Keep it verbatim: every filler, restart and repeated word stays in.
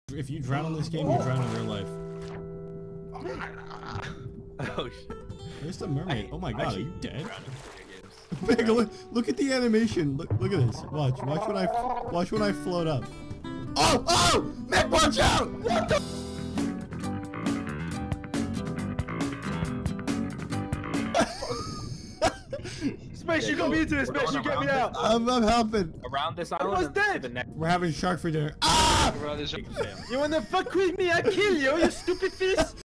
If you drown in this game, you drown in real life. Oh shit. Where's the mermaid? Oh my god, are you dead? Mick, look, look at the animation. Look, look at this. Watch, watch when I, watch when I float up. Oh, oh! Mick, watch out! What the? Space, you got me into this, Space, you get me out! I'm, I'm helping. Around this island. Everyone's dead! The next We're having shark for dinner. Ah! around this You wanna fuck with me? I kill you, you stupid fish!